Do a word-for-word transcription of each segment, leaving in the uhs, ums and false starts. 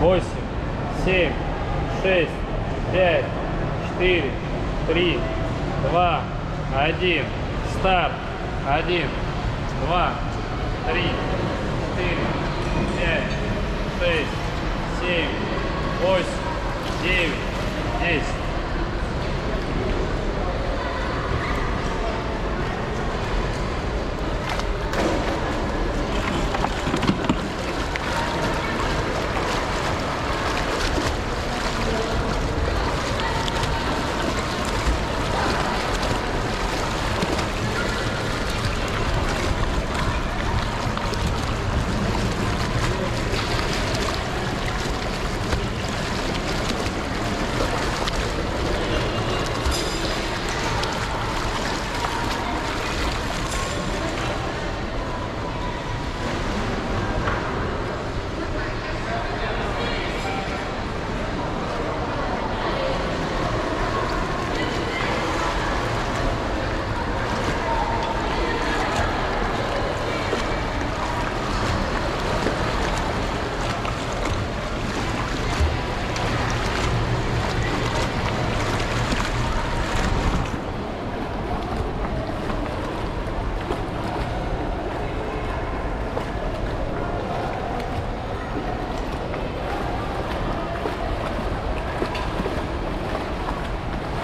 восемь, семь, шесть, пять, четыре, три, два, один. Старт. один, два, три, четыре, пять, шесть, семь, восемь, девять, десять.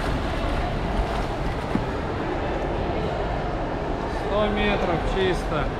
сто метров чисто.